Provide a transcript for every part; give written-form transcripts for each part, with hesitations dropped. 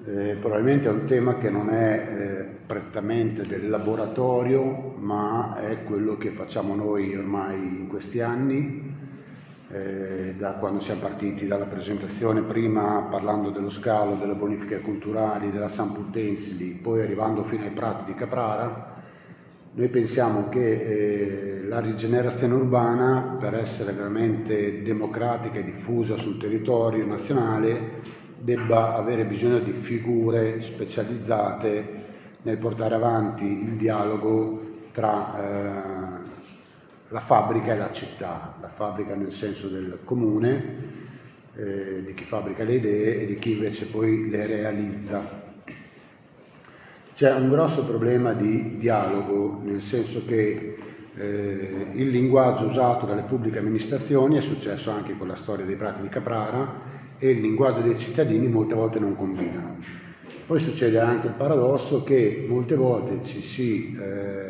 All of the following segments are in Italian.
Probabilmente è un tema che non è prettamente del laboratorio, ma è quello che facciamo noi ormai in questi anni, da quando siamo partiti dalla presentazione, prima parlando dello scalo, delle bonifiche culturali, della San Putensili, poi arrivando fino ai prati di Caprara. Noi pensiamo che la rigenerazione urbana, per essere veramente democratica e diffusa sul territorio nazionale, debba avere bisogno di figure specializzate nel portare avanti il dialogo tra la fabbrica e la città, la fabbrica nel senso del comune, di chi fabbrica le idee e di chi invece poi le realizza. C'è un grosso problema di dialogo, nel senso che il linguaggio usato dalle pubbliche amministrazioni, è successo anche con la storia dei prati di Caprara, e il linguaggio dei cittadini molte volte non combinano. Poi succede anche il paradosso che molte volte ci si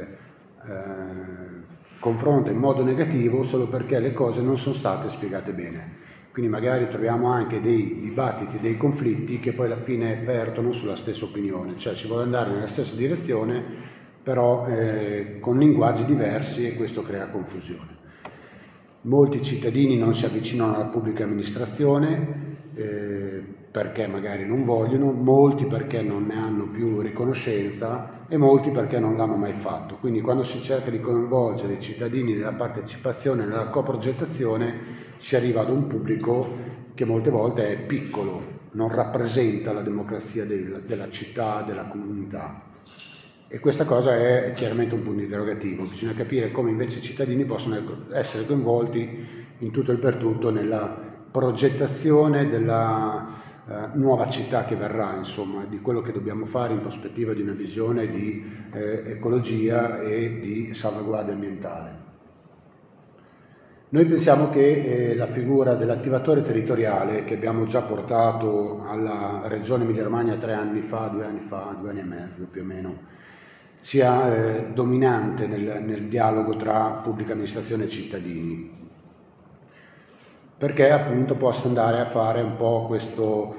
confronta in modo negativo solo perché le cose non sono state spiegate bene. Quindi magari troviamo anche dei dibattiti, dei conflitti che poi alla fine vertono sulla stessa opinione, cioè si vuole andare nella stessa direzione, però con linguaggi diversi, e questo crea confusione. Molti cittadini non si avvicinano alla pubblica amministrazione perché magari non vogliono, molti perché non ne hanno più riconoscenza e molti perché non l'hanno mai fatto. Quindi quando si cerca di coinvolgere i cittadini nella partecipazione, nella coprogettazione, si arriva ad un pubblico che molte volte è piccolo, non rappresenta la democrazia della città, della comunità. E questa cosa è chiaramente un punto interrogativo. Bisogna capire come invece i cittadini possono essere coinvolti in tutto e per tutto nella progettazione della nuova città che verrà, insomma, di quello che dobbiamo fare in prospettiva di una visione di ecologia e di salvaguardia ambientale. Noi pensiamo che la figura dell'attivatore territoriale, che abbiamo già portato alla Regione Emilia-Romagna 3 anni fa, 2 anni e mezzo più o meno, sia dominante nel dialogo tra pubblica amministrazione e cittadini, perché appunto possa andare a fare un po' questo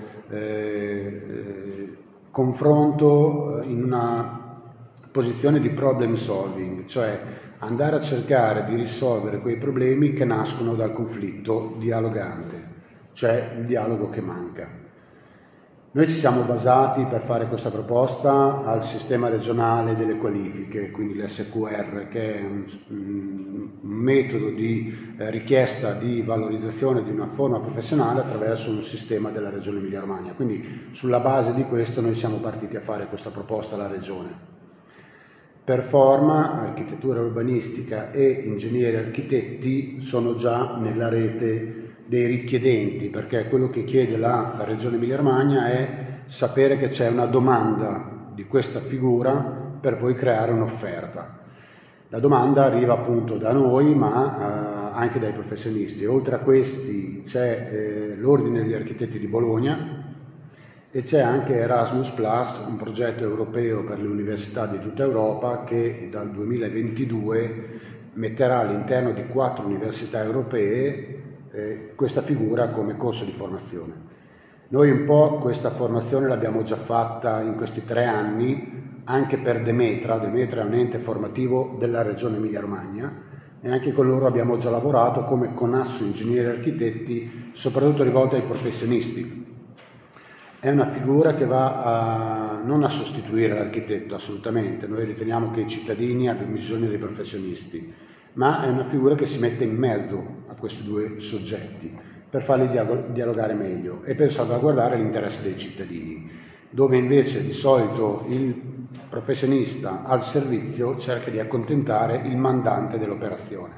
confronto in una posizione di problem solving, cioè andare a cercare di risolvere quei problemi che nascono dal conflitto dialogante, cioè il dialogo che manca. Noi ci siamo basati per fare questa proposta al sistema regionale delle qualifiche, quindi l'SQR, che è un metodo di richiesta di valorizzazione di una forma professionale attraverso un sistema della Regione Emilia-Romagna. Quindi sulla base di questo noi siamo partiti a fare questa proposta alla Regione. Per forma, architettura urbanistica e ingegneri architetti sono già nella rete dei richiedenti, perché quello che chiede la Regione Emilia-Romagna è sapere che c'è una domanda di questa figura per poi creare un'offerta. La domanda arriva appunto da noi, ma anche dai professionisti. Oltre a questi c'è l'Ordine degli Architetti di Bologna e c'è anche Erasmus+, un progetto europeo per le università di tutta Europa che dal 2022 metterà all'interno di 4 università europee questa figura come corso di formazione. Noi un po' questa formazione l'abbiamo già fatta in questi 3 anni anche per Demetra. Demetra è un ente formativo della Regione Emilia-Romagna e anche con loro abbiamo già lavorato come conasso ingegneri e architetti, soprattutto rivolta ai professionisti. È una figura che va non a sostituire l'architetto, assolutamente. Noi riteniamo che i cittadini abbiano bisogno dei professionisti, ma è una figura che si mette in mezzo a questi due soggetti per farli dialogare meglio e per salvaguardare l'interesse dei cittadini, dove invece di solito il professionista al servizio cerca di accontentare il mandante dell'operazione.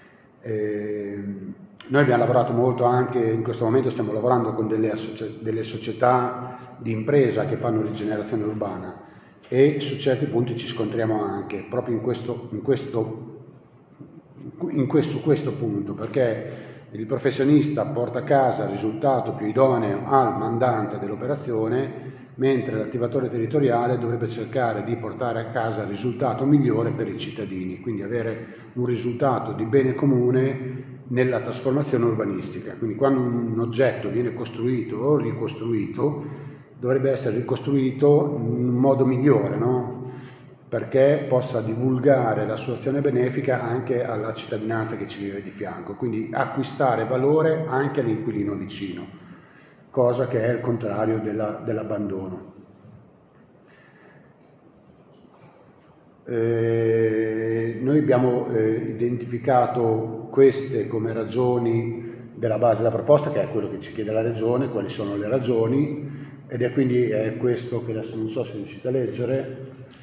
Noi abbiamo lavorato molto anche, in questo momento stiamo lavorando con delle società di impresa che fanno rigenerazione urbana e su certi punti ci scontriamo anche proprio in questo punto, perché il professionista porta a casa il risultato più idoneo al mandante dell'operazione, mentre l'attivatore territoriale dovrebbe cercare di portare a casa il risultato migliore per i cittadini, quindi avere un risultato di bene comune nella trasformazione urbanistica. Quindi quando un oggetto viene costruito o ricostruito, dovrebbe essere ricostruito in un modo migliore, no? Perché possa divulgare la sua azione benefica anche alla cittadinanza che ci vive di fianco, quindi acquistare valore anche all'inquilino vicino, cosa che è il contrario dell'abbandono. Noi abbiamo identificato queste come ragioni della base della proposta, che è quello che ci chiede la Regione, quali sono le ragioni, ed è quindi questo che adesso non so se riuscite a leggere.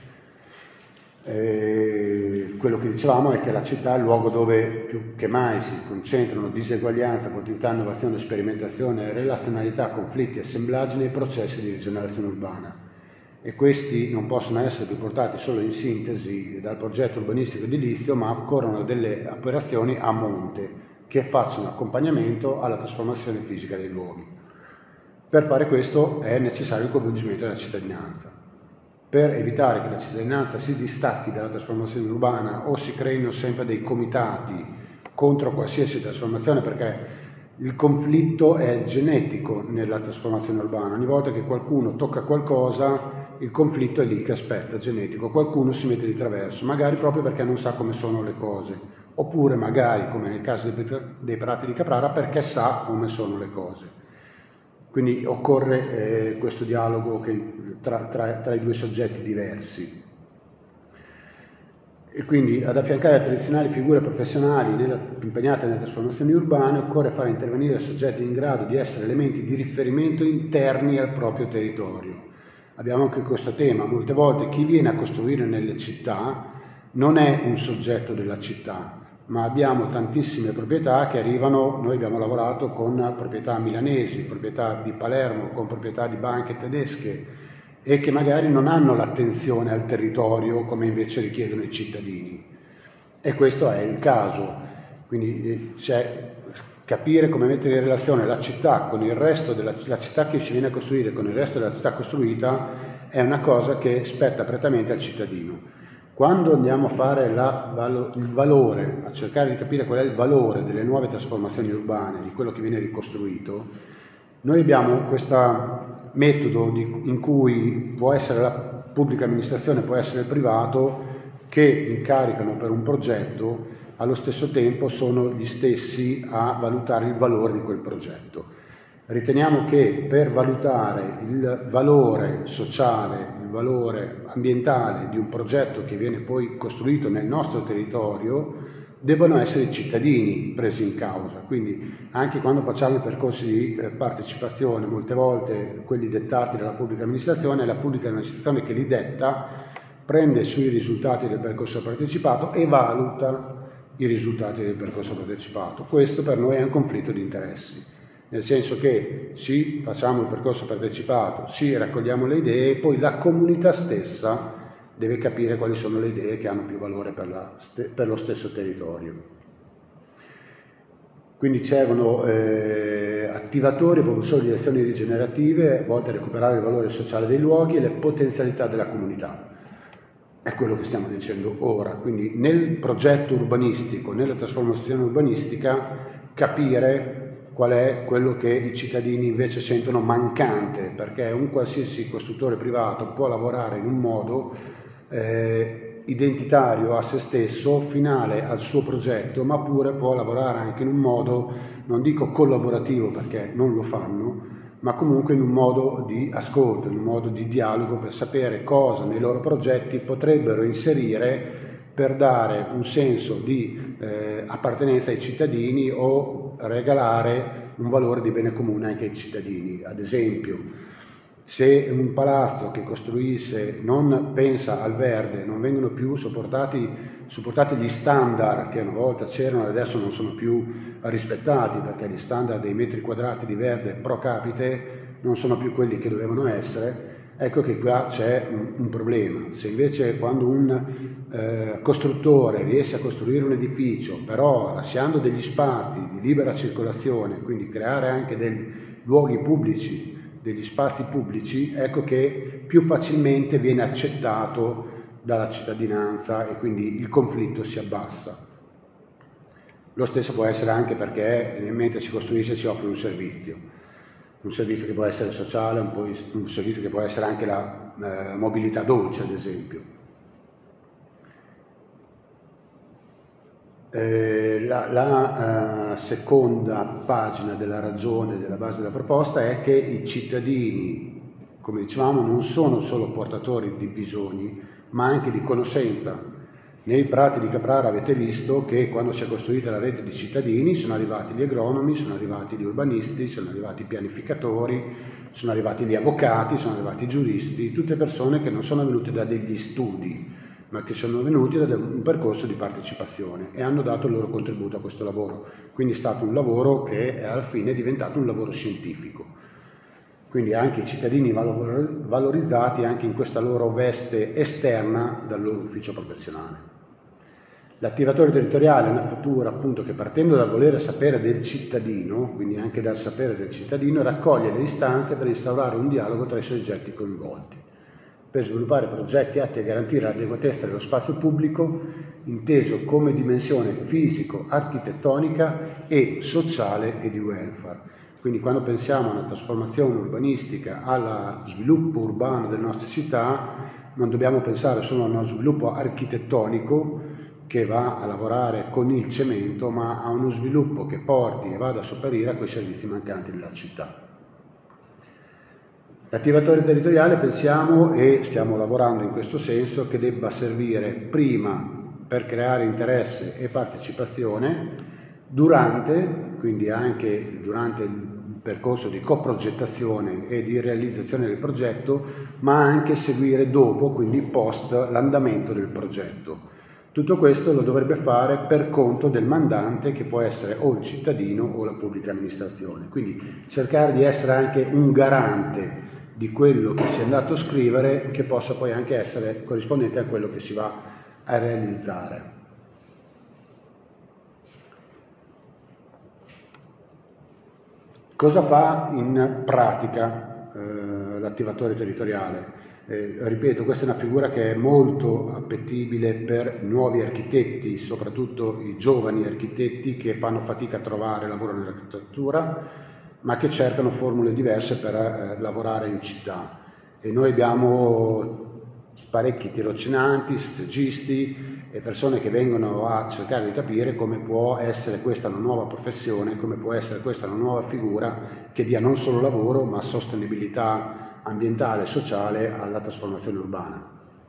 Quello che dicevamo è che la città è il luogo dove più che mai si concentrano diseguaglianza, continuità, innovazione, sperimentazione, relazionalità, conflitti, assemblaggi nei processi di rigenerazione urbana, e questi non possono essere riportati solo in sintesi dal progetto urbanistico edilizio, ma occorrono delle operazioni a monte che facciano accompagnamento alla trasformazione fisica dei luoghi. Per fare questo è necessario il coinvolgimento della cittadinanza. Per evitare che la cittadinanza si distacchi dalla trasformazione urbana o si creino sempre dei comitati contro qualsiasi trasformazione, perché il conflitto è genetico nella trasformazione urbana. Ogni volta che qualcuno tocca qualcosa, il conflitto è lì che aspetta, genetico. Qualcuno si mette di traverso, magari proprio perché non sa come sono le cose, oppure magari, come nel caso dei Prati di Caprara, perché sa come sono le cose. Quindi occorre questo dialogo tra i due soggetti diversi. E quindi ad affiancare le tradizionali figure professionali impegnate nelle trasformazioni urbane occorre fare intervenire soggetti in grado di essere elementi di riferimento interni al proprio territorio. Abbiamo anche questo tema: molte volte chi viene a costruire nelle città non è un soggetto della città, ma abbiamo tantissime proprietà che arrivano. Noi abbiamo lavorato con proprietà milanesi, proprietà di Palermo, con proprietà di banche tedesche, e che magari non hanno l'attenzione al territorio come invece richiedono i cittadini. E questo è il caso. Quindi c'è capire come mettere in relazione la città con il resto la città che ci viene a costruire con il resto della città costruita è una cosa che spetta prettamente al cittadino. Quando andiamo a fare il valore, a cercare di capire qual è il valore delle nuove trasformazioni urbane, di quello che viene ricostruito, noi abbiamo questo metodo in cui può essere la pubblica amministrazione, può essere il privato, che incaricano per un progetto, allo stesso tempo sono gli stessi a valutare il valore di quel progetto. Riteniamo che per valutare il valore sociale, il valore ambientale di un progetto che viene poi costruito nel nostro territorio, debbano essere i cittadini presi in causa. Quindi anche quando facciamo i percorsi di partecipazione, molte volte quelli dettati dalla pubblica amministrazione, è la pubblica amministrazione che li detta, prende sui risultati del percorso partecipato e valuta i risultati del percorso partecipato. Questo per noi è un conflitto di interessi, nel senso che sì, facciamo il percorso partecipato, sì, raccogliamo le idee, e poi la comunità stessa deve capire quali sono le idee che hanno più valore per lo stesso territorio. Quindi servono attivatori e propulsori di azioni rigenerative volte a recuperare il valore sociale dei luoghi e le potenzialità della comunità. È quello che stiamo dicendo ora. Quindi nel progetto urbanistico, nella trasformazione urbanistica, capire qual è quello che i cittadini invece sentono mancante, perché un qualsiasi costruttore privato può lavorare in un modo identitario a se stesso, finale al suo progetto, ma pure può lavorare anche in un modo, non dico collaborativo perché non lo fanno, ma comunque in un modo di ascolto, in un modo di dialogo, per sapere cosa nei loro progetti potrebbero inserire per dare un senso di appartenenza ai cittadini o regalare un valore di bene comune anche ai cittadini. Ad esempio, se un palazzo che costruisce non pensa al verde, non vengono più supportati gli standard che una volta c'erano e adesso non sono più rispettati, perché gli standard dei metri quadrati di verde pro capite non sono più quelli che dovevano essere, ecco che qua c'è un problema. Se invece quando un costruttore riesce a costruire un edificio, però lasciando degli spazi di libera circolazione, quindi creare anche dei luoghi pubblici, degli spazi pubblici, ecco che più facilmente viene accettato dalla cittadinanza e quindi il conflitto si abbassa. Lo stesso può essere anche perché mentre si costruisce si offre un servizio. un servizio che può essere sociale, un servizio che può essere anche la mobilità dolce, ad esempio. La seconda pagina della ragione, della base della proposta, è che i cittadini, come dicevamo, non sono solo portatori di bisogni, ma anche di conoscenza. Nei prati di Caprara avete visto che quando si è costruita la rete di cittadini sono arrivati gli agronomi, sono arrivati gli urbanisti, sono arrivati i pianificatori, sono arrivati gli avvocati, sono arrivati i giuristi, tutte persone che non sono venute da degli studi, ma che sono venuti da un percorso di partecipazione e hanno dato il loro contributo a questo lavoro. Quindi è stato un lavoro che alla fine è diventato un lavoro scientifico. Quindi anche i cittadini valorizzati anche in questa loro veste esterna dal loro ufficio professionale. L'attivatore territoriale è una figura appunto che, partendo dal volere sapere del cittadino, quindi anche dal sapere del cittadino, raccoglie le istanze per instaurare un dialogo tra i soggetti coinvolti, per sviluppare progetti atti a garantire l'adeguatezza dello spazio pubblico, inteso come dimensione fisico, architettonica e sociale e di welfare. Quindi quando pensiamo a una trasformazione urbanistica, allo sviluppo urbano delle nostre città, non dobbiamo pensare solo a uno sviluppo architettonico che va a lavorare con il cemento, ma a uno sviluppo che porti e vada a sopperire a quei servizi mancanti nella città. L'attivatore territoriale pensiamo, e stiamo lavorando in questo senso, che debba servire prima per creare interesse e partecipazione, quindi anche durante il percorso di coprogettazione e di realizzazione del progetto, ma anche seguire dopo, quindi post l'andamento del progetto. Tutto questo lo dovrebbe fare per conto del mandante, che può essere o il cittadino o la pubblica amministrazione. Quindi cercare di essere anche un garante di quello che si è andato a scrivere, che possa poi anche essere corrispondente a quello che si va a realizzare. Cosa fa in pratica l'attivatore territoriale? Ripeto, questa è una figura che è molto appetibile per nuovi architetti, soprattutto i giovani architetti che fanno fatica a trovare lavoro nell'architettura, ma che cercano formule diverse per lavorare in città. E noi abbiamo parecchi tirocinanti, stagisti e persone che vengono a cercare di capire come può essere questa una nuova professione, come può essere questa una nuova figura che dia non solo lavoro, ma sostenibilità ambientale e sociale alla trasformazione urbana.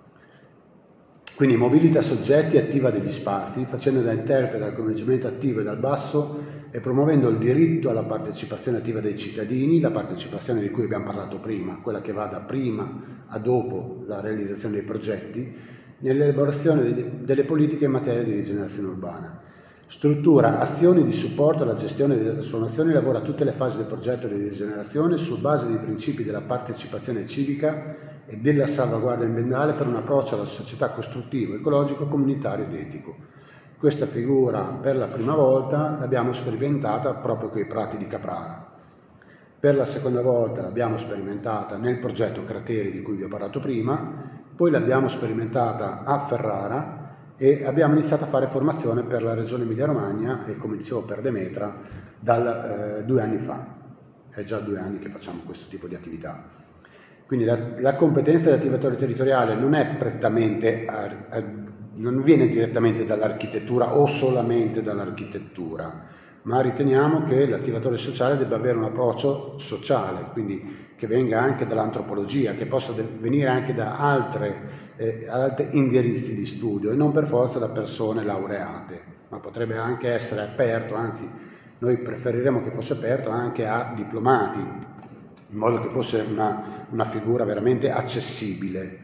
Quindi mobilita soggetti, attiva degli spazi, facendo da interprete al coinvolgimento attivo e dal basso e promuovendo il diritto alla partecipazione attiva dei cittadini, la partecipazione di cui abbiamo parlato prima, quella che va da prima a dopo la realizzazione dei progetti, nell'elaborazione delle politiche in materia di rigenerazione urbana. Struttura azioni di supporto alla gestione delle trasformazioni e lavora a tutte le fasi del progetto di rigenerazione su base dei principi della partecipazione civica e della salvaguardia ambientale per un approccio alla società costruttivo, ecologico, comunitario ed etico. Questa figura per la prima volta l'abbiamo sperimentata proprio con i prati di Caprara. Per la seconda volta l'abbiamo sperimentata nel progetto Crateri di cui vi ho parlato prima, poi l'abbiamo sperimentata a Ferrara e abbiamo iniziato a fare formazione per la Regione Emilia-Romagna e, come dicevo, per Demetra dal 2 anni fa. È già 2 anni che facciamo questo tipo di attività. Quindi la competenza dell'attivatore territoriale non è prettamente, non viene direttamente dall'architettura o solamente dall'architettura, ma riteniamo che l'attivatore sociale debba avere un approccio sociale, quindi che venga anche dall'antropologia, che possa venire anche da altri indirizzi di studio e non per forza da persone laureate, ma potrebbe anche essere aperto, anzi noi preferiremmo che fosse aperto anche a diplomati, in modo che fosse una figura veramente accessibile.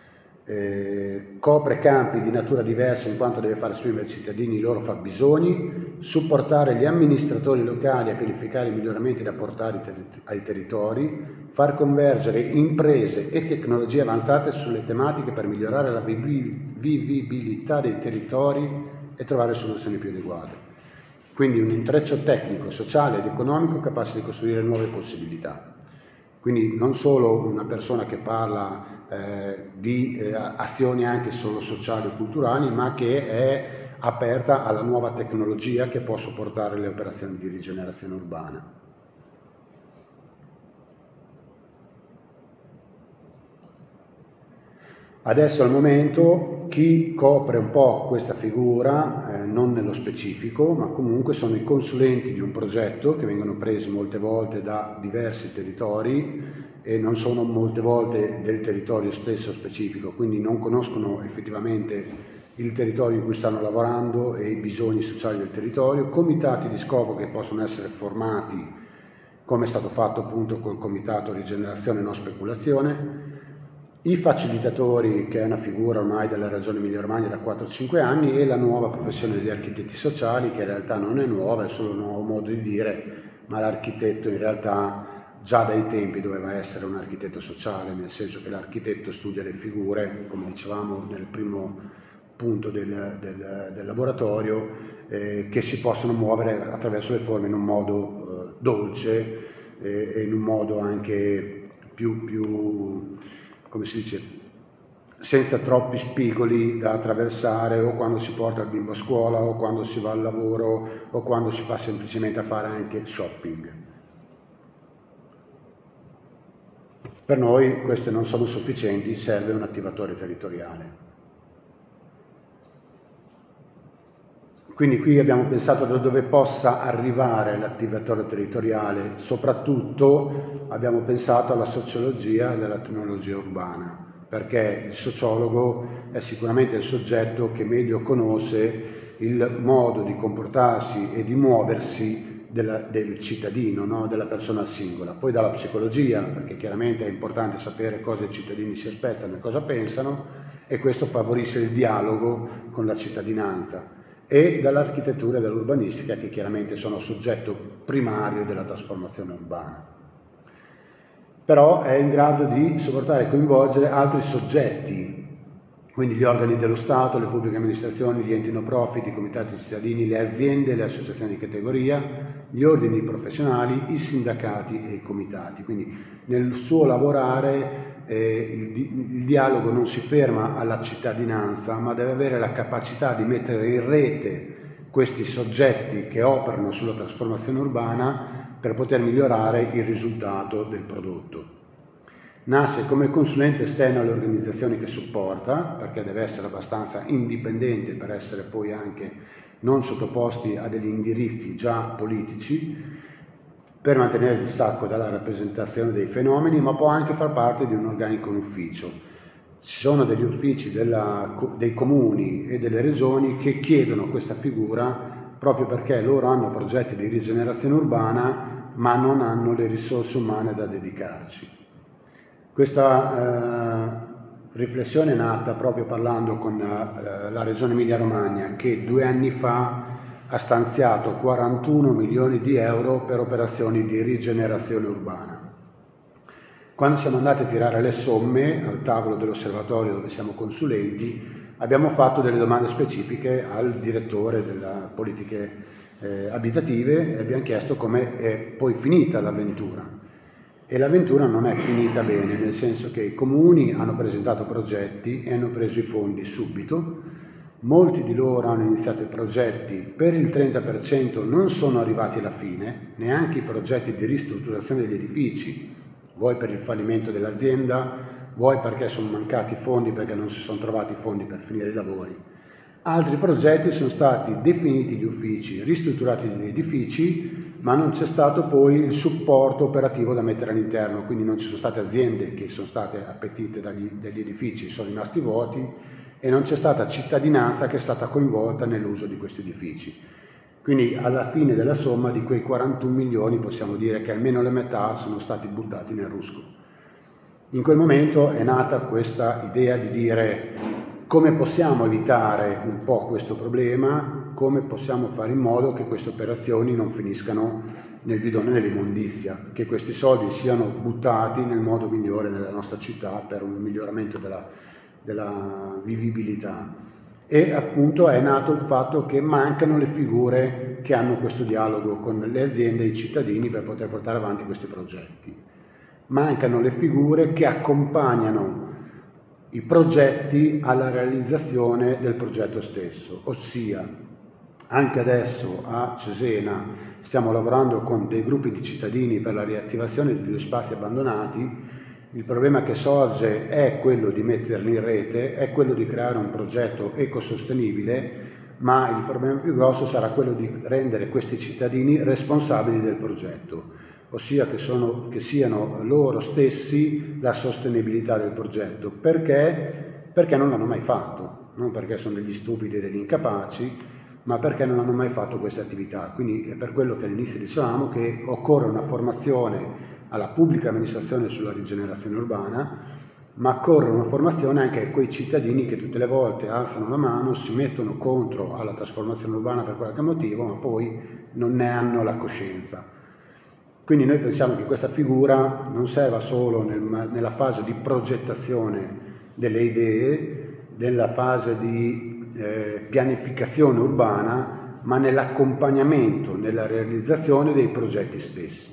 Copre campi di natura diversa in quanto deve far esprimere ai cittadini i loro fabbisogni, supportare gli amministratori locali a pianificare i miglioramenti da portare ai territori, far convergere imprese e tecnologie avanzate sulle tematiche per migliorare la vivibilità dei territori e trovare soluzioni più adeguate. Quindi un intreccio tecnico, sociale ed economico capace di costruire nuove possibilità. Quindi non solo una persona che parla di azioni anche solo sociali e culturali, ma che è aperta alla nuova tecnologia che può supportare le operazioni di rigenerazione urbana. Adesso al momento chi copre un po' questa figura, non nello specifico, ma comunque sono i consulenti di un progetto che vengono presi molte volte da diversi territori e non sono molte volte del territorio stesso specifico, quindi non conoscono effettivamente il territorio in cui stanno lavorando e i bisogni sociali del territorio, comitati di scopo che possono essere formati, come è stato fatto appunto col comitato Rigenerazione e Non Speculazione, i facilitatori, che è una figura ormai della Regione Emilia-Romagna da 4-5 anni, e la nuova professione degli architetti sociali, che in realtà non è nuova, è solo un nuovo modo di dire, ma l'architetto in realtà già dai tempi doveva essere un architetto sociale, nel senso che l'architetto studia le figure, come dicevamo nel primo punto del laboratorio, che si possono muovere attraverso le forme in un modo dolce e in un modo anche più come si dice, senza troppi spigoli da attraversare, o quando si porta il bimbo a scuola, o quando si va al lavoro, o quando si va semplicemente a fare anche shopping. Per noi queste non sono sufficienti, serve un attivatore territoriale. Quindi qui abbiamo pensato da dove possa arrivare l'attivatore territoriale, soprattutto abbiamo pensato alla sociologia della tecnologia urbana, perché il sociologo è sicuramente il soggetto che meglio conosce il modo di comportarsi e di muoversi del cittadino, no? Della persona singola. Poi dalla psicologia, perché chiaramente è importante sapere cosa i cittadini si aspettano e cosa pensano, e questo favorisce il dialogo con la cittadinanza, e dall'architettura e dall'urbanistica, che chiaramente sono soggetto primario della trasformazione urbana. Però è in grado di supportare e coinvolgere altri soggetti, quindi gli organi dello Stato, le pubbliche amministrazioni, gli enti no profit, i comitati cittadini, le aziende, le associazioni di categoria, gli ordini professionali, i sindacati e i comitati. Quindi nel suo lavorare il dialogo non si ferma alla cittadinanza, ma deve avere la capacità di mettere in rete questi soggetti che operano sulla trasformazione urbana per poter migliorare il risultato del prodotto. Nasce come consulente esterno alle organizzazioni che supporta, perché deve essere abbastanza indipendente per essere poi anche non sottoposti a degli indirizzi già politici, per mantenere il distacco dalla rappresentazione dei fenomeni, ma può anche far parte di un organico ufficio. Ci sono degli uffici dei comuni e delle regioni che chiedono questa figura proprio perché loro hanno progetti di rigenerazione urbana, ma non hanno le risorse umane da dedicarci. Questa riflessione è nata proprio parlando con la Regione Emilia-Romagna, che 2 anni fa ha stanziato 41 milioni di euro per operazioni di rigenerazione urbana. Quando siamo andati a tirare le somme al tavolo dell'osservatorio dove siamo consulenti, abbiamo fatto delle domande specifiche al direttore delle politiche abitative e abbiamo chiesto come è poi finita l'avventura. E l'avventura non è finita bene, nel senso che i comuni hanno presentato progetti e hanno preso i fondi subito. Molti di loro hanno iniziato i progetti, per il 30% non sono arrivati alla fine, neanche i progetti di ristrutturazione degli edifici, vuoi per il fallimento dell'azienda, vuoi perché sono mancati fondi, perché non si sono trovati fondi per finire i lavori. Altri progetti sono stati definiti gli uffici, ristrutturati gli edifici, ma non c'è stato poi il supporto operativo da mettere all'interno, quindi non ci sono state aziende che sono state appetite dagli edifici, sono rimasti vuoti, e non c'è stata cittadinanza che è stata coinvolta nell'uso di questi edifici. Quindi alla fine della somma di quei 41 milioni possiamo dire che almeno la metà sono stati buttati nel rusco. In quel momento è nata questa idea di dire come possiamo evitare un po' questo problema, come possiamo fare in modo che queste operazioni non finiscano nel bidone dell'immondizia, che questi soldi siano buttati nel modo migliore nella nostra città per un miglioramento della vivibilità. E appunto è nato il fatto che mancano le figure che hanno questo dialogo con le aziende e i cittadini per poter portare avanti questi progetti. Mancano le figure che accompagnano i progetti alla realizzazione del progetto stesso, ossia anche adesso a Cesena stiamo lavorando con dei gruppi di cittadini per la riattivazione di 2 spazi abbandonati Il problema che sorge è quello di metterli in rete, è quello di creare un progetto ecosostenibile, ma il problema più grosso sarà quello di rendere questi cittadini responsabili del progetto, ossia che siano loro stessi la sostenibilità del progetto. Perché non l'hanno mai fatto, non perché sono degli stupidi e degli incapaci, ma perché non hanno mai fatto queste attività. Quindi è per quello che all'inizio dicevamo che occorre una formazione alla pubblica amministrazione sulla rigenerazione urbana, ma occorre una formazione anche a quei cittadini che tutte le volte alzano la mano, si mettono contro alla trasformazione urbana per qualche motivo, ma poi non ne hanno la coscienza. Quindi noi pensiamo che questa figura non serva solo nella fase di progettazione delle idee, nella fase di pianificazione urbana, ma nell'accompagnamento, nella realizzazione dei progetti stessi.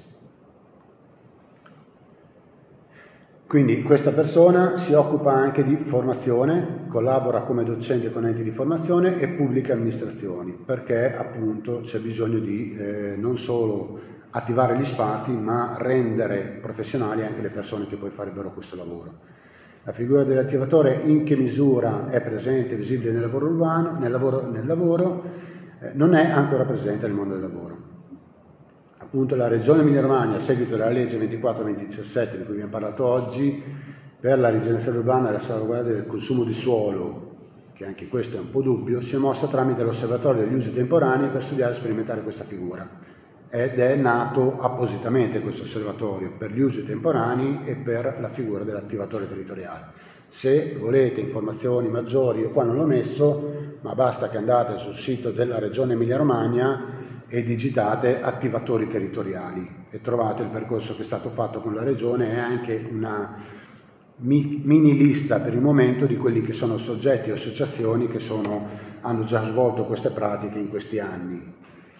Quindi questa persona si occupa anche di formazione, collabora come docente con enti di formazione e pubbliche amministrazioni, perché appunto c'è bisogno di non solo attivare gli spazi, ma rendere professionali anche le persone che poi farebbero questo lavoro. La figura dell'attivatore in che misura è presente e visibile nel lavoro urbano, nel lavoro non è ancora presente nel mondo del lavoro. Appunto la Regione Emilia-Romagna, a seguito della legge 24/2017 di cui abbiamo parlato oggi, per la rigenerazione urbana e la salvaguardia del consumo di suolo, che anche questo è un po' dubbio, si è mossa tramite l'osservatorio degli usi temporanei per studiare e sperimentare questa figura. Ed è nato appositamente questo osservatorio per gli usi temporanei e per la figura dell'attivatore territoriale. Se volete informazioni maggiori, io qua non l'ho messo, ma basta che andate sul sito della Regione Emilia-Romagna e digitate attivatori territoriali e trovate il percorso che è stato fatto con la Regione e anche una mini lista per il momento di quelli che sono soggetti o associazioni che hanno già svolto queste pratiche in questi anni.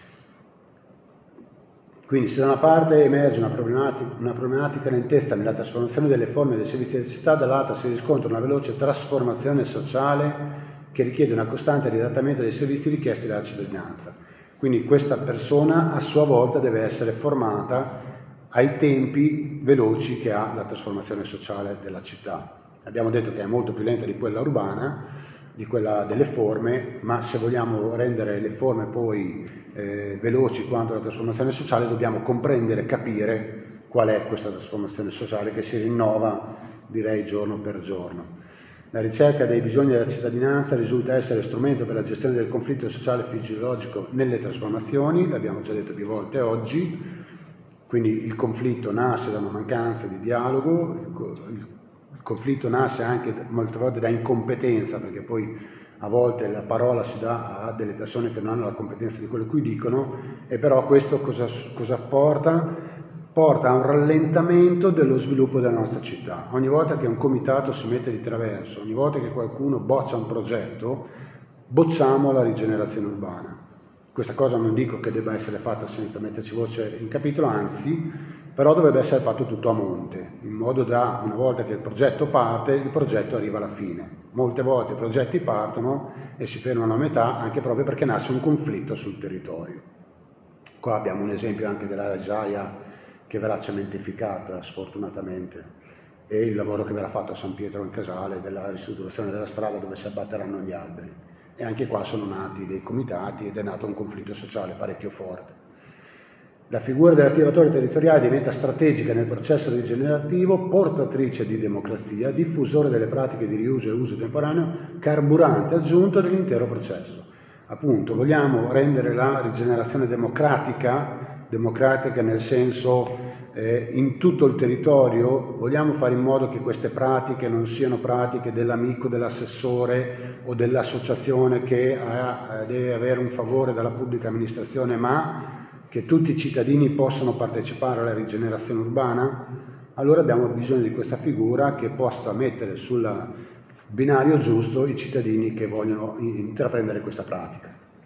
Quindi se da una parte emerge una problematica lentezza nella trasformazione delle forme dei servizi della città, dall'altra si riscontra una veloce trasformazione sociale che richiede una costante riadattamento dei servizi richiesti dalla cittadinanza. Quindi questa persona a sua volta deve essere formata ai tempi veloci che ha la trasformazione sociale della città. Abbiamo detto che è molto più lenta di quella urbana, di quella delle forme, ma se vogliamo rendere le forme poi veloci quanto la trasformazione sociale dobbiamo comprendere e capire qual è questa trasformazione sociale che si rinnova, direi, giorno per giorno. La ricerca dei bisogni della cittadinanza risulta essere strumento per la gestione del conflitto sociale e fisiologico nelle trasformazioni, l'abbiamo già detto più volte oggi, quindi il conflitto nasce da una mancanza di dialogo, il conflitto nasce anche molte volte da incompetenza, perché poi a volte la parola si dà a delle persone che non hanno la competenza di quello che dicono, e però questo cosa porta? Porta a un rallentamento dello sviluppo della nostra città. Ogni volta che un comitato si mette di traverso, ogni volta che qualcuno boccia un progetto, bocciamo la rigenerazione urbana. Questa cosa non dico che debba essere fatta senza metterci voce in capitolo, anzi, però dovrebbe essere fatto tutto a monte, in modo da, una volta che il progetto parte, il progetto arriva alla fine. Molte volte i progetti partono e si fermano a metà, anche proprio perché nasce un conflitto sul territorio. Qua abbiamo un esempio anche dell'area Gioia, che verrà cementificata sfortunatamente, e il lavoro che verrà fatto a San Pietro in Casale della ristrutturazione della strada dove si abbatteranno gli alberi. E anche qua sono nati dei comitati ed è nato un conflitto sociale parecchio forte. La figura dell'attivatore territoriale diventa strategica nel processo rigenerativo, portatrice di democrazia, diffusore delle pratiche di riuso e uso temporaneo, carburante aggiunto dell'intero processo. Appunto, vogliamo rendere la rigenerazione democratica nel senso in tutto il territorio, vogliamo fare in modo che queste pratiche non siano pratiche dell'amico dell'assessore o dell'associazione che deve avere un favore dalla pubblica amministrazione, ma che tutti i cittadini possano partecipare alla rigenerazione urbana. Allora abbiamo bisogno di questa figura che possa mettere sul binario giusto i cittadini che vogliono intraprendere questa pratica.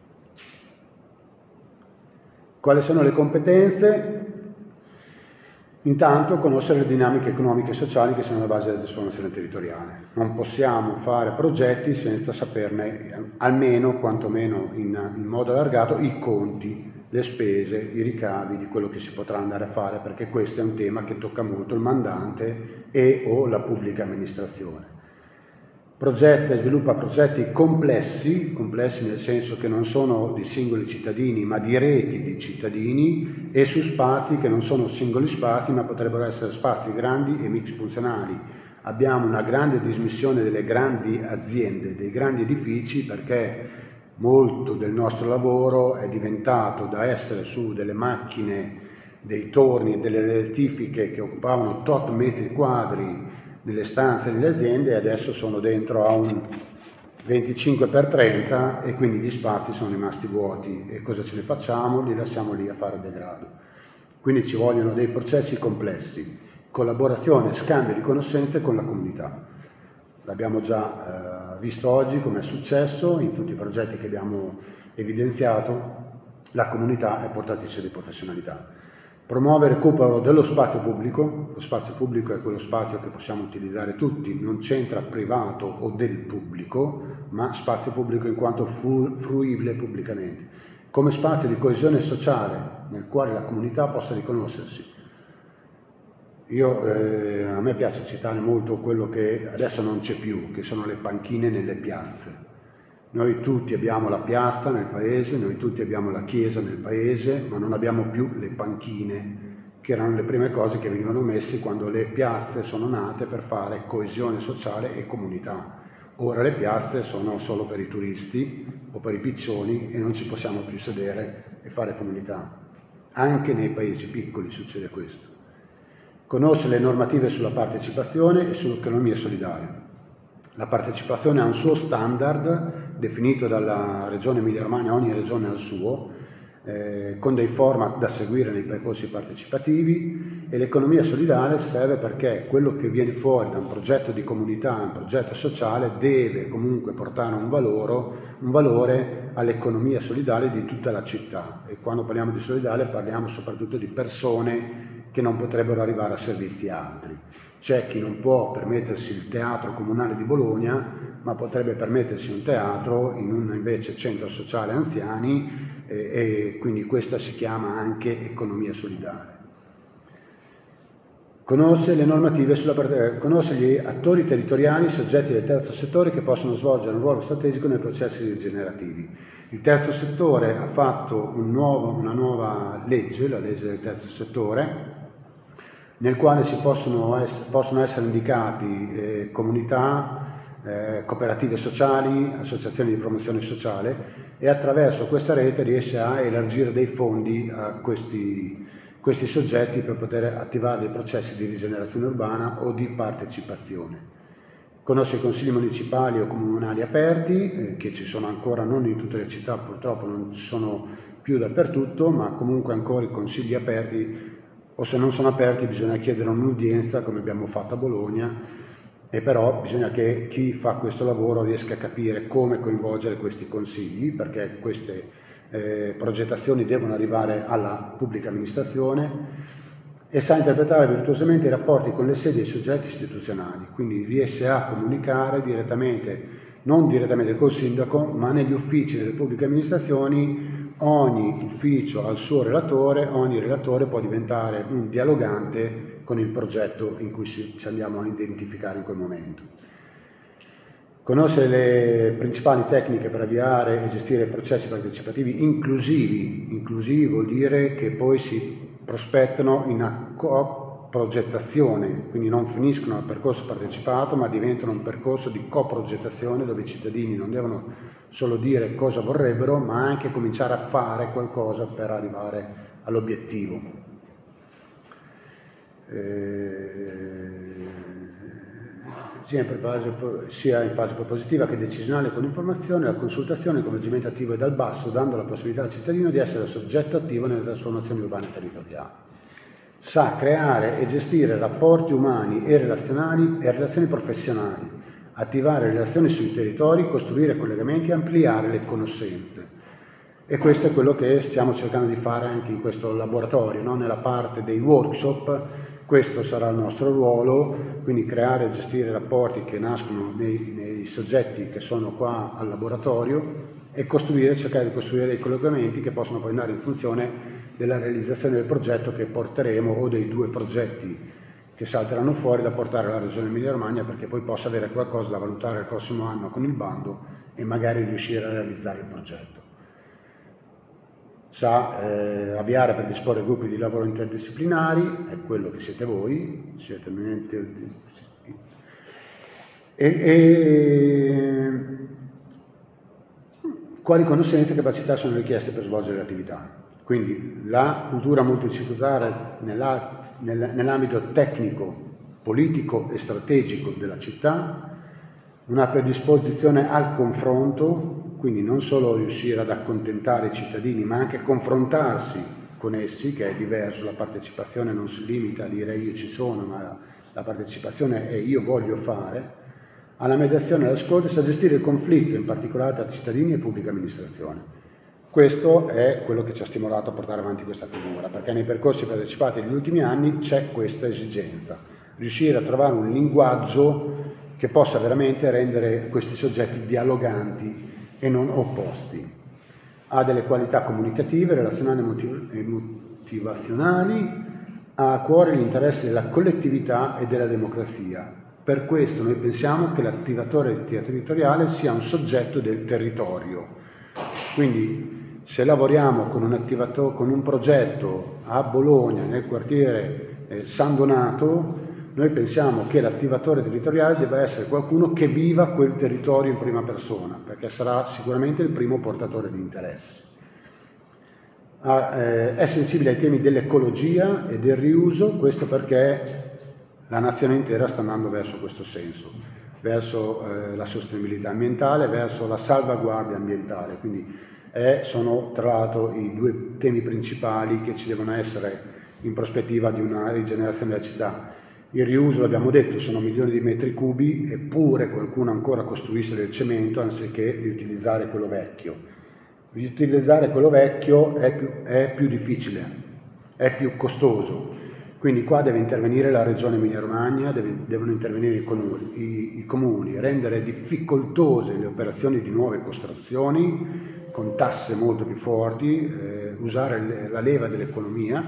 Quali sono le competenze? Intanto conoscere le dinamiche economiche e sociali che sono alla base della trasformazione territoriale. Non possiamo fare progetti senza saperne almeno, quantomeno in modo allargato, i conti, le spese, i ricavi di quello che si potrà andare a fare, perché questo è un tema che tocca molto il mandante e o la pubblica amministrazione. Progetta e sviluppa progetti complessi nel senso che non sono di singoli cittadini ma di reti di cittadini e su spazi che non sono singoli spazi ma potrebbero essere spazi grandi e mix funzionali. Abbiamo una grande dismissione delle grandi aziende, dei grandi edifici, perché molto del nostro lavoro è diventato da essere su delle macchine, dei torni, delle rettifiche che occupavano tot metri quadri nelle stanze delle aziende e adesso sono dentro a un 25x30 e quindi gli spazi sono rimasti vuoti. E cosa ce ne facciamo? Li lasciamo lì a fare degrado. Quindi ci vogliono dei processi complessi, collaborazione, scambio di conoscenze con la comunità. L'abbiamo già visto oggi come è successo in tutti i progetti che abbiamo evidenziato, la comunità è portatrice di professionalità. Promuove il recupero dello spazio pubblico. Lo spazio pubblico è quello spazio che possiamo utilizzare tutti, non c'entra privato o del pubblico, ma spazio pubblico in quanto fruibile pubblicamente, come spazio di coesione sociale nel quale la comunità possa riconoscersi. A me piace citare molto quello che adesso non c'è più, che sono le panchine nelle piazze. Noi tutti abbiamo la piazza nel paese, noi tutti abbiamo la chiesa nel paese, ma non abbiamo più le panchine, che erano le prime cose che venivano messe quando le piazze sono nate per fare coesione sociale e comunità. Ora le piazze sono solo per i turisti o per i piccioni e non ci possiamo più sedere e fare comunità. Anche nei paesi piccoli succede questo. Conosce le normative sulla partecipazione e sull'economia solidale. La partecipazione ha un suo standard definito dalla Regione Emilia-Romagna, ogni regione ha il suo, con dei format da seguire nei percorsi partecipativi, e l'economia solidale serve perché quello che viene fuori da un progetto di comunità, un progetto sociale, deve comunque portare un valore all'economia solidale di tutta la città. E quando parliamo di solidale parliamo soprattutto di persone che non potrebbero arrivare a servizi altri. C'è chi non può permettersi il teatro comunale di Bologna, ma potrebbe permettersi un teatro in un invece centro sociale anziani e quindi questa si chiama anche economia solidale. Conosce le normative conosce gli attori territoriali, soggetti del terzo settore che possono svolgere un ruolo strategico nei processi rigenerativi. Il terzo settore ha fatto una nuova legge, la legge del terzo settore, nel quale possono essere indicati comunità, cooperative sociali, associazioni di promozione sociale, e attraverso questa rete riesce a elargire dei fondi a questi soggetti per poter attivare dei processi di rigenerazione urbana o di partecipazione. Conosce i consigli municipali o comunali aperti, che ci sono ancora non in tutte le città, purtroppo non ci sono più dappertutto, ma comunque ancora i consigli aperti, o se non sono aperti bisogna chiedere un'udienza come abbiamo fatto a Bologna, e però bisogna che chi fa questo lavoro riesca a capire come coinvolgere questi consigli, perché queste progettazioni devono arrivare alla pubblica amministrazione, e sa interpretare virtuosamente i rapporti con le sedi e i soggetti istituzionali, quindi riesce a comunicare direttamente, non direttamente col sindaco, ma negli uffici delle pubbliche amministrazioni. Ogni ufficio ha il suo relatore, ogni relatore può diventare un dialogante con il progetto in cui ci andiamo a identificare in quel momento. Conosce le principali tecniche per avviare e gestire processi partecipativi inclusivi. Inclusivi vuol dire che poi si prospettano in una coprogettazione, quindi non finiscono al percorso partecipato, ma diventano un percorso di coprogettazione dove i cittadini non devono solo dire cosa vorrebbero, ma anche cominciare a fare qualcosa per arrivare all'obiettivo. Sia in fase propositiva che decisionale con informazione, la consultazione, il coinvolgimento attivo e dal basso, dando la possibilità al cittadino di essere soggetto attivo nelle trasformazioni urbane e territoriali. Sa creare e gestire rapporti umani e relazionali e relazioni professionali, attivare relazioni sui territori, costruire collegamenti e ampliare le conoscenze. E questo è quello che stiamo cercando di fare anche in questo laboratorio, no? Nella parte dei workshop. Questo sarà il nostro ruolo, quindi creare e gestire rapporti che nascono nei soggetti che sono qua al laboratorio e cercare di costruire dei collegamenti che possono poi andare in funzione della realizzazione del progetto che porteremo, o dei 2 progetti che salteranno fuori da portare alla Regione Emilia-Romagna, perché poi possa avere qualcosa da valutare il prossimo anno con il bando e magari riuscire a realizzare il progetto. Avviare per disporre gruppi di lavoro interdisciplinari, è quello che siete voi, siete quali conoscenze e capacità sono richieste per svolgere l'attività. Quindi la cultura multidisciplinare nell'ambito tecnico, politico e strategico della città, una predisposizione al confronto, quindi non solo riuscire ad accontentare i cittadini, ma anche confrontarsi con essi, che è diverso. La partecipazione non si limita a dire io ci sono, ma la partecipazione è io voglio fare, alla mediazione e all'ascolto, a gestire il conflitto, in particolare tra cittadini e pubblica amministrazione. Questo è quello che ci ha stimolato a portare avanti questa figura, perché nei percorsi partecipati negli ultimi anni c'è questa esigenza, riuscire a trovare un linguaggio che possa veramente rendere questi soggetti dialoganti e non opposti. Ha delle qualità comunicative, relazionali e motivazionali, ha a cuore gli interessi della collettività e della democrazia. Per questo noi pensiamo che l'attivatore territoriale sia un soggetto del territorio. Quindi se lavoriamo con un progetto a Bologna, nel quartiere San Donato, noi pensiamo che l'attivatore territoriale debba essere qualcuno che viva quel territorio in prima persona, perché sarà sicuramente il primo portatore di interessi. È sensibile ai temi dell'ecologia e del riuso, questo perché la nazione intera sta andando verso questo senso, verso la sostenibilità ambientale, verso la salvaguardia ambientale. Quindi sono tra l'altro i 2 temi principali che ci devono essere in prospettiva di una rigenerazione della città. Il riuso, l'abbiamo detto, sono milioni di metri cubi, eppure qualcuno ancora costruisce del cemento anziché riutilizzare quello vecchio. Riutilizzare quello vecchio è più difficile, è più costoso. Quindi qua deve intervenire la Regione Emilia-Romagna, devono intervenire i comuni, rendere difficoltose le operazioni di nuove costruzioni con tasse molto più forti, usare la leva dell'economia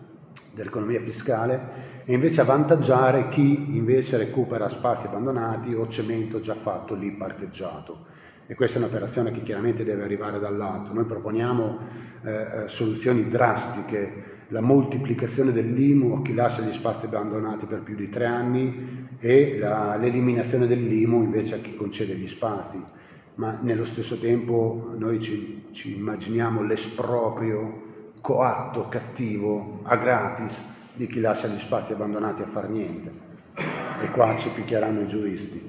fiscale, e invece avvantaggiare chi invece recupera spazi abbandonati o cemento già fatto lì parcheggiato. E questa è un'operazione che chiaramente deve arrivare dall'alto. Noi proponiamo soluzioni drastiche, la moltiplicazione dell'IMU a chi lascia gli spazi abbandonati per più di 3 anni e l'eliminazione dell'IMU invece a chi concede gli spazi, ma nello stesso tempo noi ci immaginiamo l'esproprio coatto, cattivo, a gratis di chi lascia gli spazi abbandonati a far niente, e qua ci picchieranno i giuristi.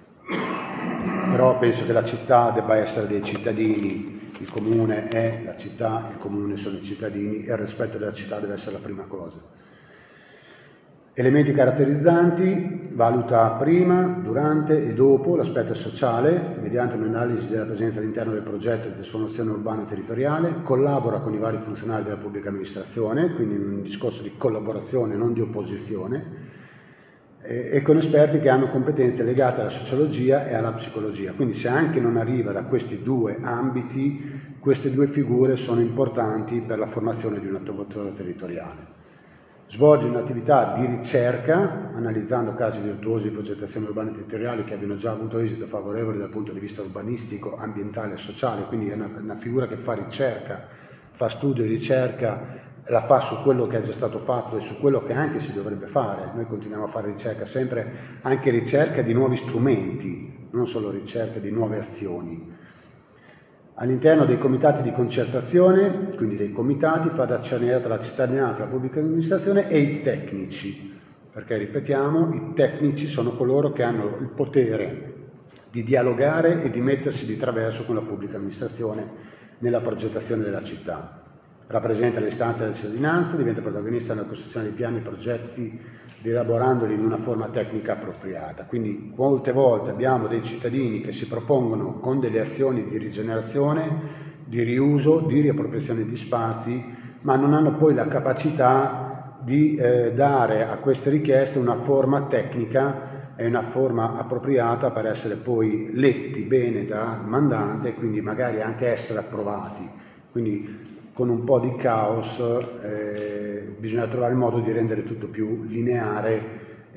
Però penso che la città debba essere dei cittadini, il comune è la città, il comune sono i cittadini e il rispetto della città deve essere la prima cosa. Elementi caratterizzanti: valuta prima, durante e dopo l'aspetto sociale mediante un'analisi della presenza all'interno del progetto di trasformazione urbana e territoriale, collabora con i vari funzionari della pubblica amministrazione, quindi un discorso di collaborazione, non di opposizione, e con esperti che hanno competenze legate alla sociologia e alla psicologia. Quindi se anche non arriva da questi 2 ambiti, queste 2 figure sono importanti per la formazione di un attivatore territoriale. Svolge un'attività di ricerca, analizzando casi virtuosi di progettazione urbana e territoriale che abbiano già avuto esito favorevole dal punto di vista urbanistico, ambientale e sociale, quindi è una figura che fa ricerca, fa studio e ricerca, la fa su quello che è già stato fatto e su quello che anche si dovrebbe fare. Noi continuiamo a fare ricerca, sempre anche ricerca di nuovi strumenti, non solo ricerca di nuove azioni. All'interno dei comitati di concertazione, quindi dei comitati, fa da cerniera tra la cittadinanza, la pubblica amministrazione e i tecnici, perché ripetiamo, i tecnici sono coloro che hanno il potere di dialogare e di mettersi di traverso con la pubblica amministrazione nella progettazione della città. Rappresenta le istanze della cittadinanza, diventa protagonista nella costruzione dei piani e progetti, rielaborandoli in una forma tecnica appropriata. Quindi molte volte abbiamo dei cittadini che si propongono con delle azioni di rigenerazione, di riuso, di riappropriazione di spazi, ma non hanno poi la capacità di dare a queste richieste una forma tecnica è una forma appropriata per essere poi letti bene dal mandante e quindi magari anche essere approvati. Quindi con un po' di caos bisogna trovare il modo di rendere tutto più lineare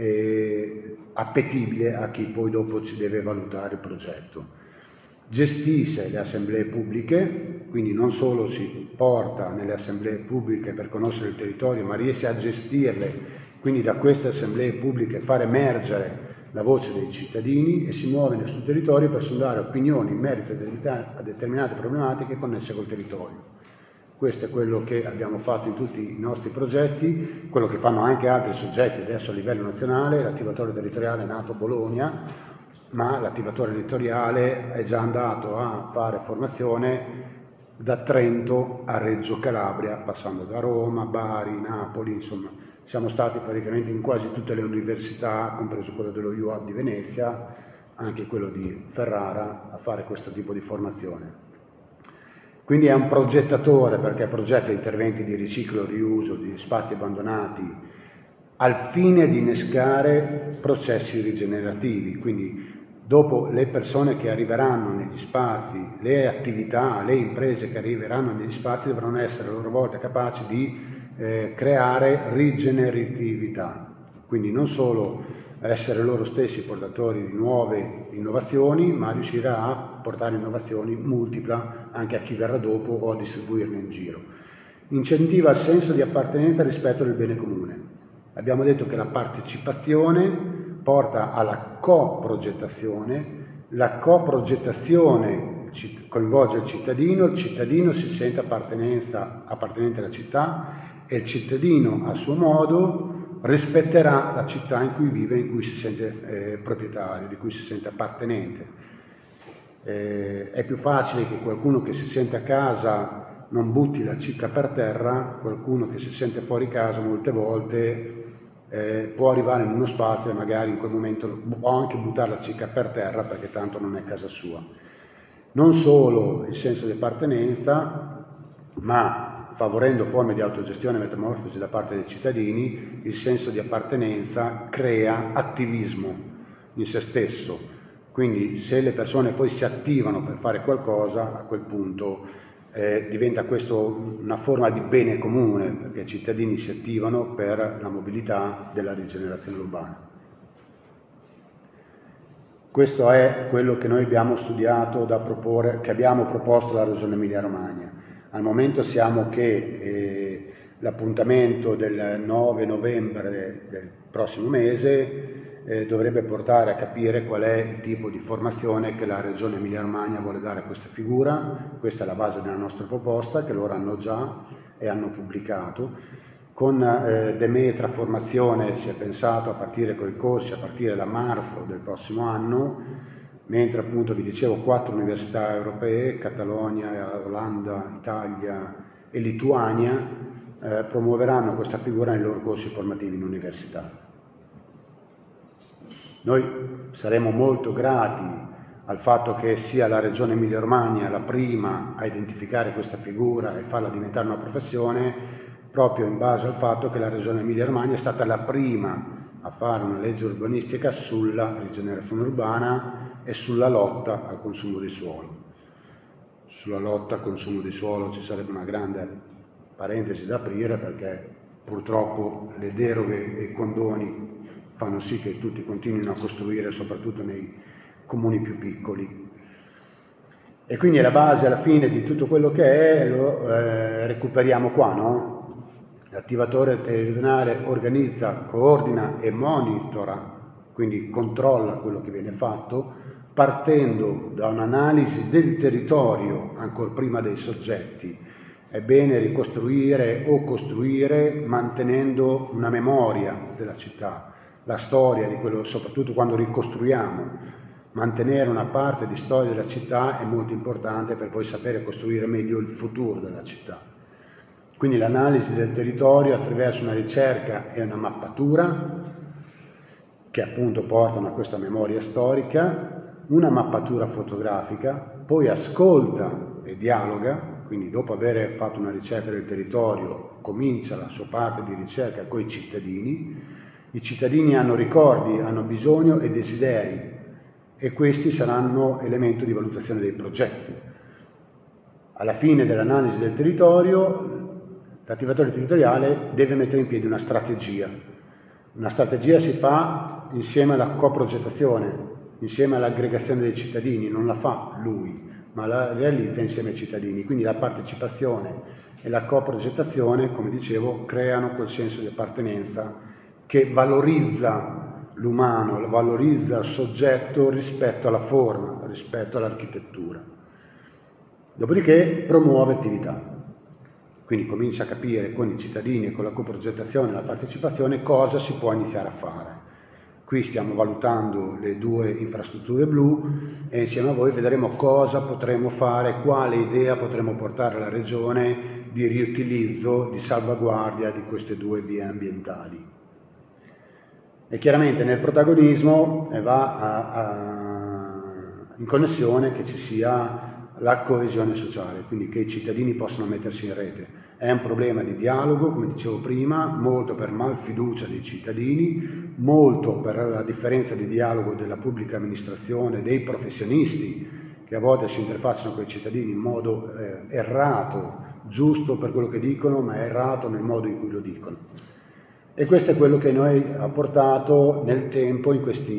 e appetibile a chi poi dopo ci deve valutare il progetto. Gestisce le assemblee pubbliche, quindi non solo si porta nelle assemblee pubbliche per conoscere il territorio, ma riesce a gestirle, quindi da queste assemblee pubbliche far emergere la voce dei cittadini e si muove nel suo territorio per sondare opinioni in merito a determinate problematiche connesse col territorio. Questo è quello che abbiamo fatto in tutti i nostri progetti, quello che fanno anche altri soggetti adesso a livello nazionale. L'attivatore territoriale è nato a Bologna, ma l'attivatore territoriale è già andato a fare formazione da Trento a Reggio Calabria, passando da Roma, Bari, Napoli, insomma siamo stati praticamente in quasi tutte le università, compreso quello dello UAB di Venezia, anche quello di Ferrara, a fare questo tipo di formazione. Quindi è un progettatore perché progetta interventi di riciclo e riuso di spazi abbandonati al fine di innescare processi rigenerativi, quindi dopo le persone che arriveranno negli spazi, le attività, le imprese che arriveranno negli spazi dovranno essere a loro volta capaci di creare rigeneratività, quindi non solo essere loro stessi portatori di nuove innovazioni, ma riuscire a portare innovazioni multipla anche a chi verrà dopo o a distribuirne in giro. Incentiva il senso di appartenenza rispetto del bene comune. Abbiamo detto che la partecipazione porta alla coprogettazione, la coprogettazione coinvolge il cittadino si sente appartenente alla città e il cittadino a suo modo rispetterà la città in cui vive, in cui si sente proprietario, di cui si sente appartenente. È più facile che qualcuno che si sente a casa non butti la cicca per terra, qualcuno che si sente fuori casa molte volte può arrivare in uno spazio e magari in quel momento può anche buttare la cicca per terra perché tanto non è casa sua. Non solo il senso di appartenenza, ma favorendo forme di autogestione e metamorfosi da parte dei cittadini, il senso di appartenenza crea attivismo in se stesso. Quindi se le persone poi si attivano per fare qualcosa, a quel punto diventa questo una forma di bene comune, perché i cittadini si attivano per la mobilità della rigenerazione urbana. Questo è quello che noi abbiamo studiato da proporre, che abbiamo proposto alla Regione Emilia-Romagna. Al momento siamo che l'appuntamento del 9 novembre del prossimo mese dovrebbe portare a capire qual è il tipo di formazione che la Regione Emilia-Romagna vuole dare a questa figura. Questa è la base della nostra proposta, che loro hanno già e hanno pubblicato. Con Demetra Formazione si è pensato a partire con i corsi a partire da marzo del prossimo anno, mentre appunto vi dicevo 4 università europee, Catalogna, Olanda, Italia e Lituania, promuoveranno questa figura nei loro corsi formativi in università. Noi saremo molto grati al fatto che sia la Regione Emilia-Romagna la prima a identificare questa figura e farla diventare una professione, proprio in base al fatto che la Regione Emilia-Romagna è stata la prima a fare una legge urbanistica sulla rigenerazione urbana e sulla lotta al consumo di suolo. Sulla lotta al consumo di suolo ci sarebbe una grande parentesi da aprire, perché purtroppo le deroghe e i condoni fanno sì che tutti continuino a costruire, soprattutto nei comuni più piccoli. E quindi la base alla fine di tutto quello che è lo recuperiamo qua, no? L'attivatore territoriale organizza, coordina e monitora, quindi controlla quello che viene fatto, partendo da un'analisi del territorio ancora prima dei soggetti. È bene ricostruire o costruire mantenendo una memoria della città, la storia di quello, soprattutto quando ricostruiamo. Mantenere una parte di storia della città è molto importante per poi sapere costruire meglio il futuro della città. Quindi l'analisi del territorio attraverso una ricerca e una mappatura che appunto portano a questa memoria storica, una mappatura fotografica, poi ascolta e dialoga, quindi dopo aver fatto una ricerca del territorio comincia la sua parte di ricerca con i cittadini I cittadini hanno ricordi, hanno bisogno e desideri, e questi saranno elemento di valutazione dei progetti. Alla fine dell'analisi del territorio, l'attivatore territoriale deve mettere in piedi una strategia. Una strategia si fa insieme alla coprogettazione, insieme all'aggregazione dei cittadini, non la fa lui, ma la realizza insieme ai cittadini. Quindi la partecipazione e la coprogettazione, come dicevo, creano quel senso di appartenenza che valorizza l'umano, valorizza il soggetto rispetto alla forma, rispetto all'architettura. Dopodiché promuove attività. Quindi comincia a capire con i cittadini e con la coprogettazione e la partecipazione cosa si può iniziare a fare. Qui stiamo valutando le 2 infrastrutture blu e insieme a voi vedremo cosa potremo fare, quale idea potremo portare alla Regione di riutilizzo, di salvaguardia di queste 2 vie ambientali. E chiaramente nel protagonismo va in connessione che ci sia la coesione sociale, quindi che i cittadini possano mettersi in rete. È un problema di dialogo, come dicevo prima, molto per malfiducia dei cittadini, molto per la differenza di dialogo della pubblica amministrazione, dei professionisti che a volte si interfacciano con i cittadini in modo errato, giusto per quello che dicono, ma errato nel modo in cui lo dicono. E questo è quello che noi ha portato nel tempo,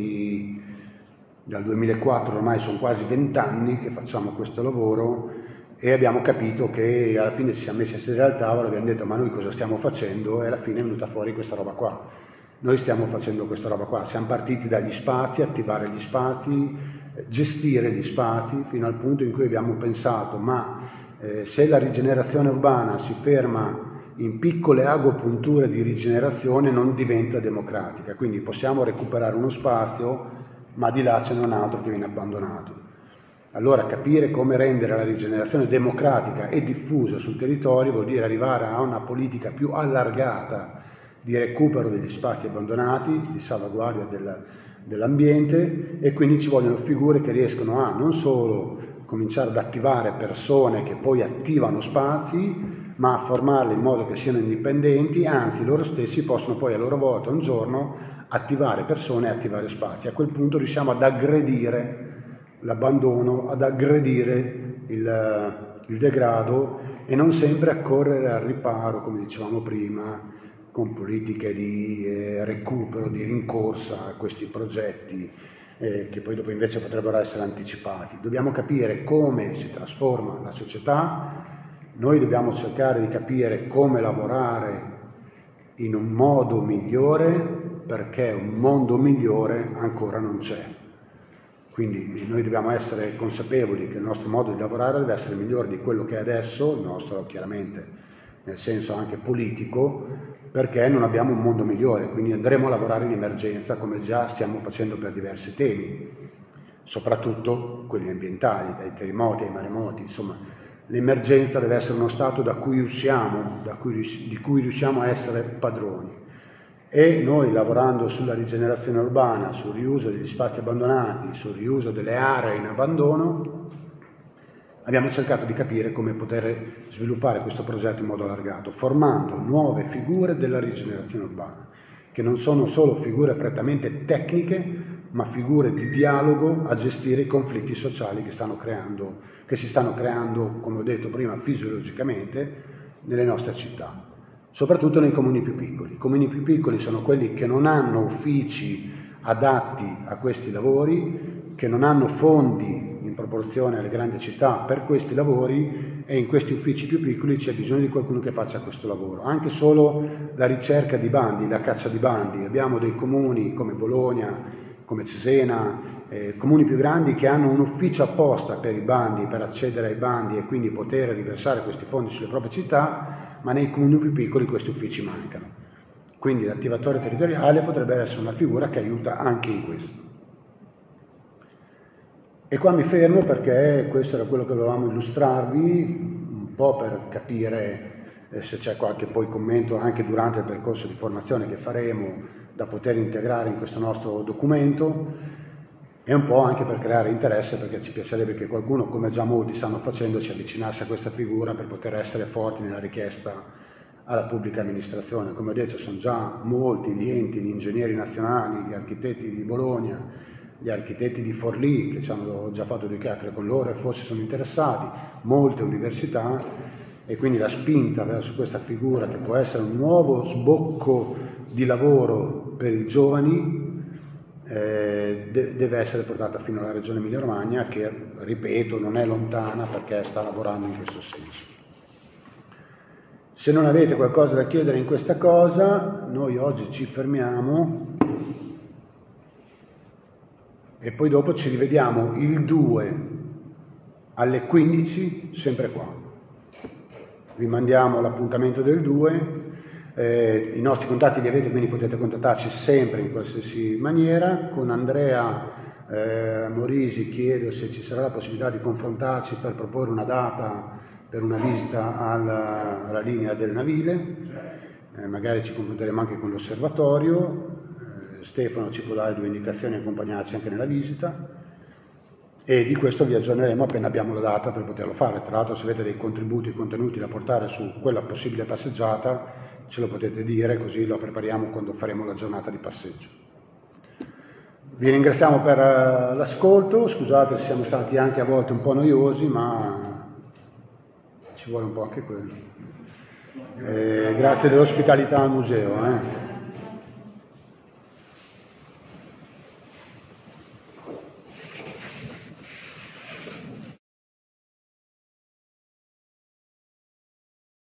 dal 2004 ormai sono quasi 20 anni che facciamo questo lavoro, e abbiamo capito che alla fine ci siamo messi a sedere al tavolo e abbiamo detto: ma noi cosa stiamo facendo? E alla fine è venuta fuori questa roba qua. Noi stiamo facendo questa roba qua, siamo partiti dagli spazi, attivare gli spazi, gestire gli spazi, fino al punto in cui abbiamo pensato: ma se la rigenerazione urbana si ferma in piccole agopunture di rigenerazione non diventa democratica, quindi possiamo recuperare uno spazio, ma di là c'è un altro che viene abbandonato. Allora capire come rendere la rigenerazione democratica e diffusa sul territorio vuol dire arrivare a una politica più allargata di recupero degli spazi abbandonati, di salvaguardia dell'ambiente, e quindi ci vogliono figure che riescono a non solo cominciare ad attivare persone che poi attivano spazi, ma a formarle in modo che siano indipendenti, anzi loro stessi possono poi a loro volta un giorno attivare persone e attivare spazi. A quel punto riusciamo ad aggredire l'abbandono, ad aggredire il degrado, e non sempre a correre al riparo, come dicevamo prima, con politiche di recupero, di rincorsa a questi progetti che poi dopo invece potrebbero essere anticipati. Dobbiamo capire come si trasforma la società, noi dobbiamo cercare di capire come lavorare in un modo migliore, perché un mondo migliore ancora non c'è. Quindi noi dobbiamo essere consapevoli che il nostro modo di lavorare deve essere migliore di quello che è adesso, il nostro chiaramente nel senso anche politico, perché non abbiamo un mondo migliore, quindi andremo a lavorare in emergenza come già stiamo facendo per diversi temi, soprattutto quelli ambientali, dai terremoti ai maremoti, insomma l'emergenza deve essere uno stato da cui usciamo, di cui riusciamo a essere padroni. E noi, lavorando sulla rigenerazione urbana, sul riuso degli spazi abbandonati, sul riuso delle aree in abbandono, abbiamo cercato di capire come poter sviluppare questo progetto in modo allargato, formando nuove figure della rigenerazione urbana, che non sono solo figure prettamente tecniche, ma figure di dialogo a gestire i conflitti sociali che si stanno creando, come ho detto prima, fisiologicamente nelle nostre città, soprattutto nei comuni più piccoli. I comuni più piccoli sono quelli che non hanno uffici adatti a questi lavori, che non hanno fondi in proporzione alle grandi città per questi lavori, e in questi uffici più piccoli c'è bisogno di qualcuno che faccia questo lavoro. Anche solo la ricerca di bandi, la caccia di bandi. Abbiamo dei comuni come Bologna, come Cesena, comuni più grandi che hanno un ufficio apposta per i bandi, per accedere ai bandi e quindi poter riversare questi fondi sulle proprie città, ma nei comuni più piccoli questi uffici mancano. Quindi l'attivatore territoriale potrebbe essere una figura che aiuta anche in questo. E qua mi fermo perché questo era quello che volevamo illustrarvi, un po' per capire se c'è qualche poi commento anche durante il percorso di formazione che faremo da poter integrare in questo nostro documento, e un po' anche per creare interesse, perché ci piacerebbe che qualcuno, come già molti stanno facendo, si avvicinasse a questa figura per poter essere forti nella richiesta alla pubblica amministrazione. Come ho detto, sono già molti gli enti, gli ingegneri nazionali, gli architetti di Bologna, gli architetti di Forlì, che ci hanno già fatto 2 chiacchiere con loro e forse sono interessati, molte università, e quindi la spinta verso questa figura, che può essere un nuovo sbocco di lavoro per i giovani, deve essere portata fino alla Regione Emilia-Romagna, che, ripeto, non è lontana perché sta lavorando in questo senso. Se non avete qualcosa da chiedere in questa cosa, noi oggi ci fermiamo e poi dopo ci rivediamo il 2 alle 15, sempre qua. Vi mandiamo l'appuntamento del 2. I nostri contatti li avete, quindi potete contattarci sempre in qualsiasi maniera. Con Andrea Morisi chiedo se ci sarà la possibilità di confrontarci per proporre una data per una visita alla linea del Navile. Magari ci confronteremo anche con l'osservatorio. Stefano ci può dare 2 indicazioni e accompagnarci anche nella visita, e di questo vi aggiorneremo appena abbiamo la data per poterlo fare. Tra l'altro, se avete dei contributi, contenuti da portare su quella possibile passeggiata, ce lo potete dire, così lo prepariamo quando faremo la giornata di passeggio. Vi ringraziamo per l'ascolto, scusate se siamo stati anche a volte un po' noiosi, ma ci vuole un po' anche quello. Grazie dell'ospitalità al museo.